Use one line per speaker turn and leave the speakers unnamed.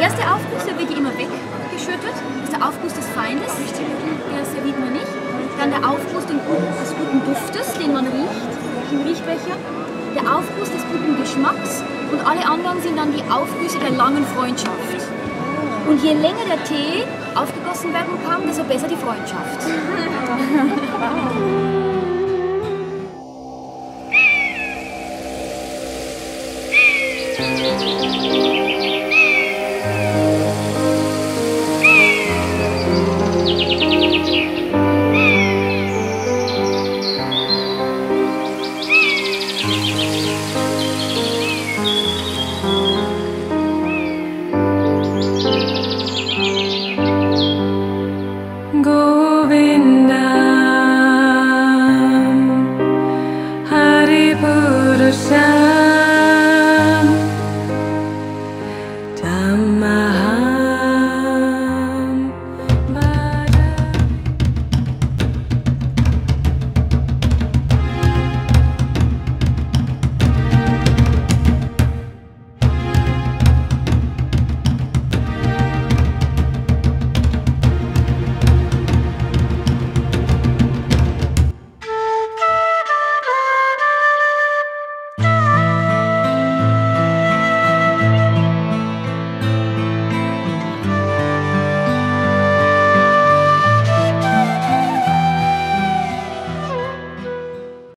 erste Aufguss, der wird immer weggeschüttet. Das ist der Aufguss des Feindes, der serviert man nicht. Dann der Aufguss des guten Duftes, den man riecht, im Riechbecher. Der Aufguss des guten Geschmacks und alle anderen sind dann die Aufgüsse der langen Freundschaft. Und je länger der Tee aufgegossen werden kann, desto besser die Freundschaft.
Govinda Hari Purusha